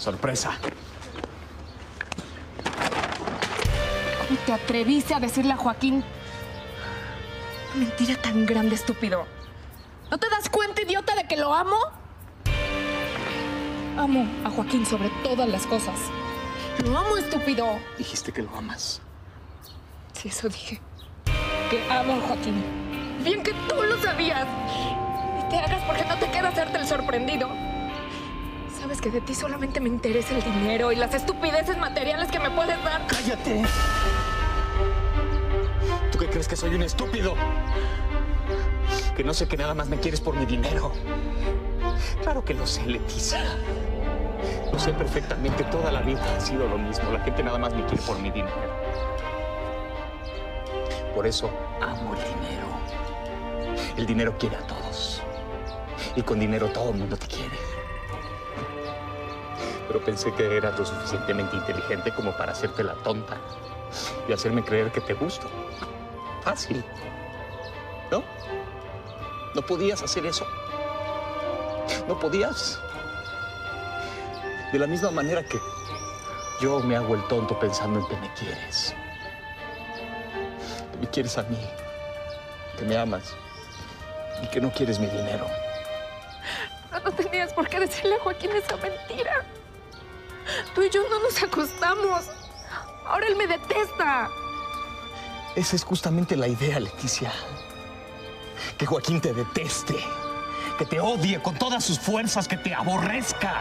Sorpresa. ¿Cómo te atreviste a decirle a Joaquín una mentira tan grande, estúpido? ¿No te das cuenta, idiota, de que lo amo? Amo a Joaquín sobre todas las cosas. Lo amo, estúpido. Dijiste que lo amas. Sí, eso dije. Que amo a Joaquín. Bien que tú lo sabías. Y te hagas porque no te queda hacerte el sorprendido. Sabes que de ti solamente me interesa el dinero y las estupideces materiales que me puedes dar. ¡Cállate! ¿Tú qué crees que soy un estúpido? Que no sé que nada más me quieres por mi dinero. Claro que lo sé, Leticia. Lo sé perfectamente. Toda la vida ha sido lo mismo. La gente nada más me quiere por mi dinero. Por eso amo el dinero. El dinero quiere a todos. Y con dinero todo el mundo te quiere. Pero pensé que eras lo suficientemente inteligente como para hacerte la tonta y hacerme creer que te gusto. Fácil. ¿No? ¿No podías hacer eso? ¿No podías? De la misma manera que yo me hago el tonto pensando en que me quieres. Que me quieres a mí. Que me amas. Y que no quieres mi dinero. No tenías por qué decirle a Joaquín esa mentira. Tú y yo no nos acostamos. Ahora él me detesta. Esa es justamente la idea, Leticia. Que Joaquín te deteste. Que te odie con todas sus fuerzas, que te aborrezca.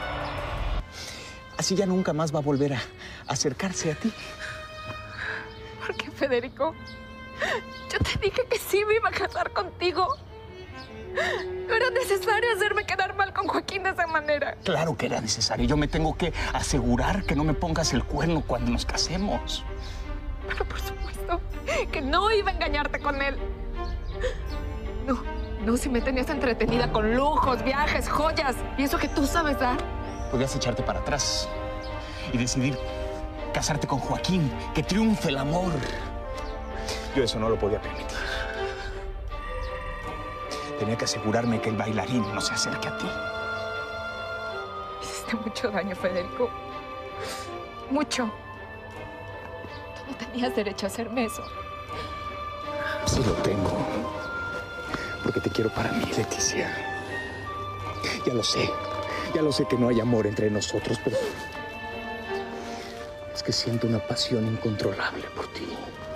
Así ya nunca más va a volver a acercarse a ti. ¿Por qué, Federico? Yo te dije que sí me iba a casar contigo. No era necesario hacerme quedar mal con Joaquín de esa manera. Claro que era necesario. Yo me tengo que asegurar que no me pongas el cuerno cuando nos casemos. Pero por supuesto que no iba a engañarte con él. No, si me tenías entretenida con lujos, viajes, joyas y eso que tú sabes dar. Podías echarte para atrás y decidir casarte con Joaquín, que triunfe el amor. Yo eso no lo podía permitir. Tenía que asegurarme que el bailarín no se acerque a ti. Hiciste mucho daño, Federico. Mucho. Tú no tenías derecho a hacerme eso. Sí lo tengo. Porque te quiero para mí, Leticia. Ya lo sé. Ya lo sé que no hay amor entre nosotros, pero es que siento una pasión incontrolable por ti.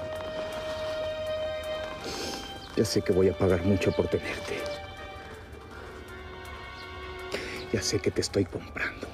Ya sé que voy a pagar mucho por tenerte. Ya sé que te estoy comprando.